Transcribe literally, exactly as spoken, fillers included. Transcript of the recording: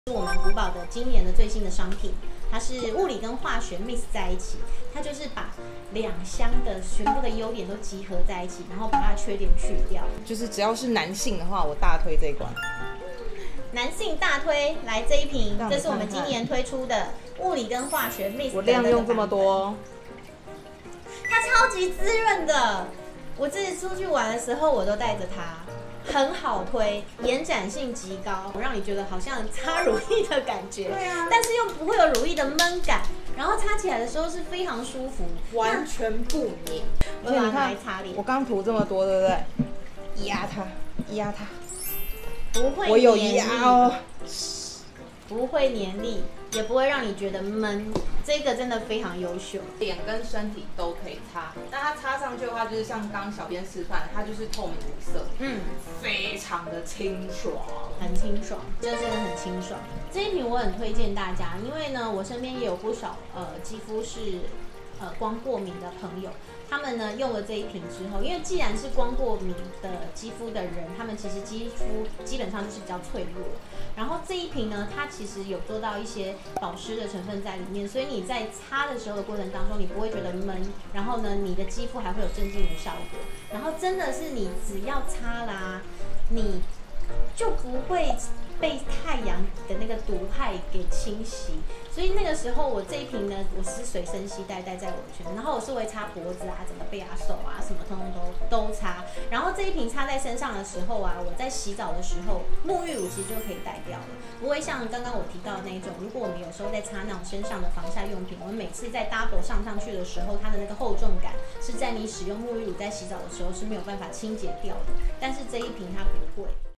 是我们古堡的今年的最新的商品，它是物理跟化学 mix 在一起，它就是把两箱的全部的优点都集合在一起，然后把它的缺点去掉。 就是只要是男性的话，我大推这一款。 男性大推，来这一瓶，这是我们今年推出的物理跟化学 mix。 我量用这么多， 它超级滋润的。我自己出去玩的时候，我都带着它。很好推，延展性极高，让你觉得好像擦乳液的感觉，对啊，但是又不会有乳液的闷感，然后擦起来的时候是非常舒服， 完全不黏。 我把它拿来擦脸， 我刚涂这么多，对不对？压它，压它， 不会， 我有压哦， 不会黏腻，也不会让你觉得闷。这个真的非常优秀， 脸跟身体都可以擦。那它擦上去的话，就是像刚刚小编示范，它就是透明无色，嗯，非常的清爽， 很清爽，这真的很清爽。这一瓶我很推荐大家，因为呢，我身边也有不少呃肌肤是呃光过敏的朋友。他们呢用了这一瓶之后，因为既然是光过敏的肌肤的人，他们其实肌肤基本上就是比较脆弱。然后这一瓶呢，它其实有做到一些保湿的成分在里面，所以你在擦的时候的过程当中，你不会觉得闷。然后呢，你的肌肤还会有镇静的效果。然后真的是你只要擦啦，你就不会被太阳的那个毒害给侵袭，所以那个时候我这一瓶呢，我是随身携带带在我的身上，然后我是会擦脖子啊、整个背啊、手啊什么通通都都擦。然后这一瓶擦在身上的时候啊，我在洗澡的时候，沐浴乳其实就可以带掉了，不会像刚刚我提到的那一种，如果我们有时候在擦那种身上的防晒用品，我们每次在 double 上上去的时候，它的那个厚重感是在你使用沐浴乳在洗澡的时候是没有办法清洁掉的，但是这一瓶它不会。